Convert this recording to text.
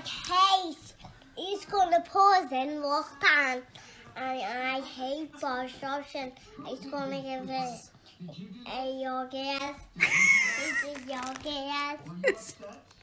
hate. He's gonna pause in lockdown, and I hate Boris Johnson. He's gonna give it a yoghurt. It's a yoghurt.